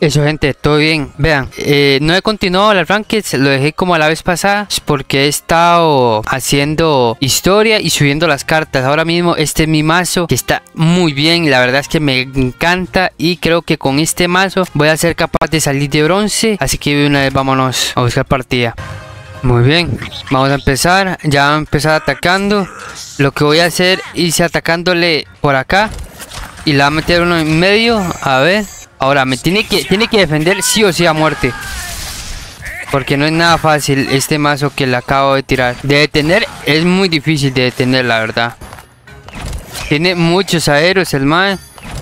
Eso, gente, todo bien. Vean, no he continuado las rankeds, lo dejé como la vez pasada porque he estado haciendo historia y subiendo las cartas. Ahora mismo este es mi mazo que está muy bien, la verdad es que me encanta y creo que con este mazo voy a ser capaz de salir de bronce. Así que de una vez vámonos a buscar partida. Muy bien, vamos a empezar. Ya voy a empezar atacando. Lo que voy a hacer es atacándole por acá y la voy a meter uno en medio. A ver. Ahora me tiene que defender sí o sí a muerte. Porque no es nada fácil este mazo que le acabo de tirar. De detener es muy difícil de detener, la verdad. Tiene muchos aeros el man.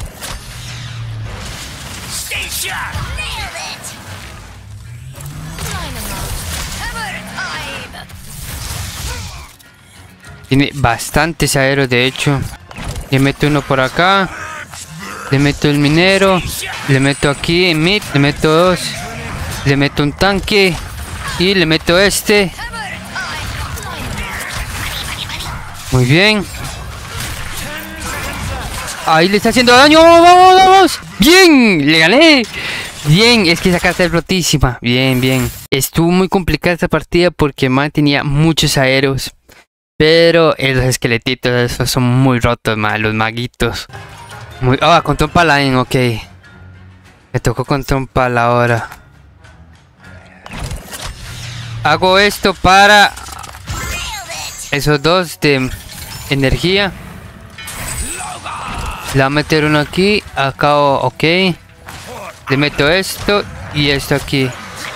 Tiene bastantes aeros, de hecho. Le meto uno por acá. Le meto el minero. Le meto aquí en mid. Le meto dos. Le meto un tanque. Y le meto este. Muy bien. Ahí le está haciendo daño. ¡Vamos, vamos! ¡Bien! ¡Le gané! Bien, es que esa carta es rotísima. Bien, bien. Estuvo muy complicada esta partida porque man tenía muchos aeros. Pero los esqueletitos esos son muy rotos, man. Los maguitos. Muy... Ah, contra un paladín, ok. Me tocó contra un pala ahora. Hago esto para esos dos de energía. Le voy a meter uno aquí. Acá, ok. Le meto esto y esto aquí.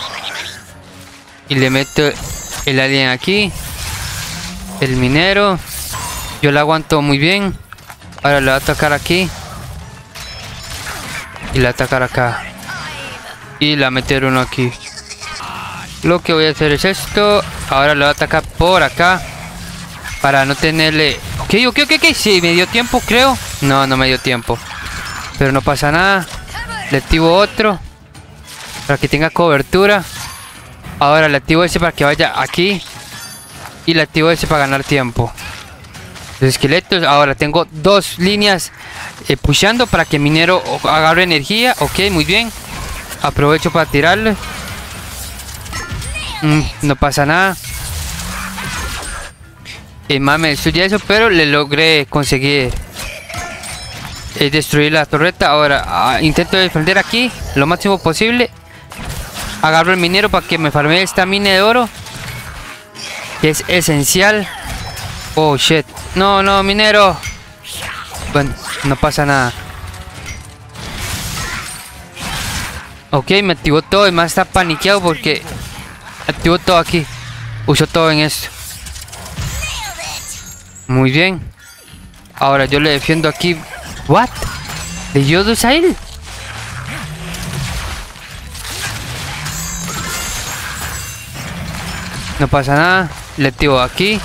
Y le meto el alien aquí. El minero. Yo lo aguanto muy bien. Ahora le voy a atacar aquí. Y le voy a atacar acá. Y le voy a meter uno aquí. Lo que voy a hacer es esto. Ahora le voy a atacar por acá. Para no tenerle... Ok. Sí, me dio tiempo, creo. No, no me dio tiempo. Pero no pasa nada. Le activo otro. Para que tenga cobertura. Ahora le activo ese para que vaya aquí. Y le activo ese para ganar tiempo. Los esqueletos. Ahora tengo dos líneas pushando para que minero agarre energía. Ok, muy bien. Aprovecho para tirarle. No pasa nada. Más me destruye eso, pero le logré conseguir destruir la torreta. Ahora intento defender aquí lo máximo posible. Agarro el minero para que me farmee esta mina de oro, que es esencial. Oh shit. No, no, minero. Bueno, no pasa nada. Ok, me activó todo. El más está paniqueado porque activó todo aquí. Uso todo en esto. Muy bien. Ahora yo le defiendo aquí. What? ¿Le dio dos a él? No pasa nada. Le activo aquí.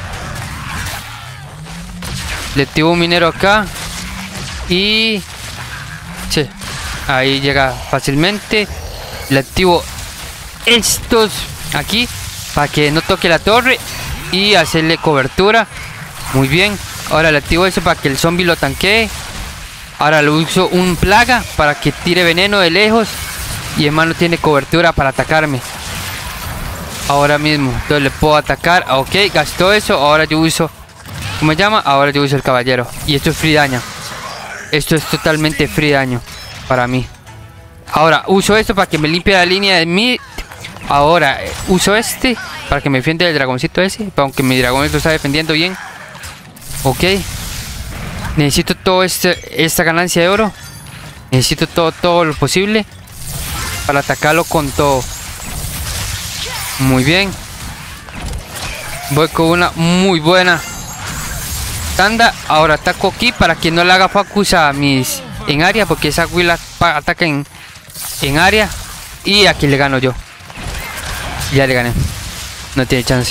Le activo un minero acá. Y... sí. Ahí llega fácilmente. Le activo estos aquí. Para que no toque la torre. Y hacerle cobertura. Muy bien. Ahora le activo eso para que el zombie lo tanquee. Ahora le uso un plaga para que tire veneno de lejos. Y hermano tiene cobertura para atacarme. Ahora mismo. Entonces le puedo atacar. Ok, gastó eso. Ahora yo uso... ¿cómo se llama? Ahora yo uso el caballero. Y esto es free daño. Esto es totalmente free daño para mí. Ahora uso esto para que me limpie la línea de mí. Ahora uso este para que me defienda el dragoncito ese. Aunque mi dragón lo está defendiendo bien. Ok. Necesito todo esta ganancia de oro. Necesito todo lo posible para atacarlo con todo. Muy bien. Voy con una muy buena tanda. Ahora ataco aquí para que no le haga focus a mis en área, porque esa Willa ataca en área. Y aquí le gano yo. Ya le gané. No tiene chance.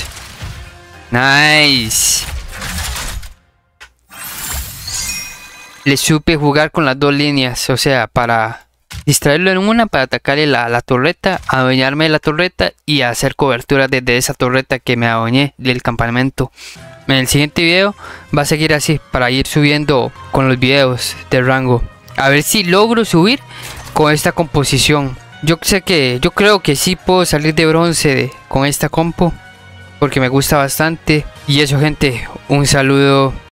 Nice. Le supe jugar con las dos líneas. O sea, para distraerlo en una, para atacarle la torreta, adueñarme de la torreta y hacer cobertura desde esa torreta que me adueñé del campamento. En el siguiente video va a seguir así para ir subiendo con los videos de rango. A ver si logro subir con esta composición. Yo creo que sí puedo salir de bronce con esta compo, porque me gusta bastante. Y eso, gente, un saludo.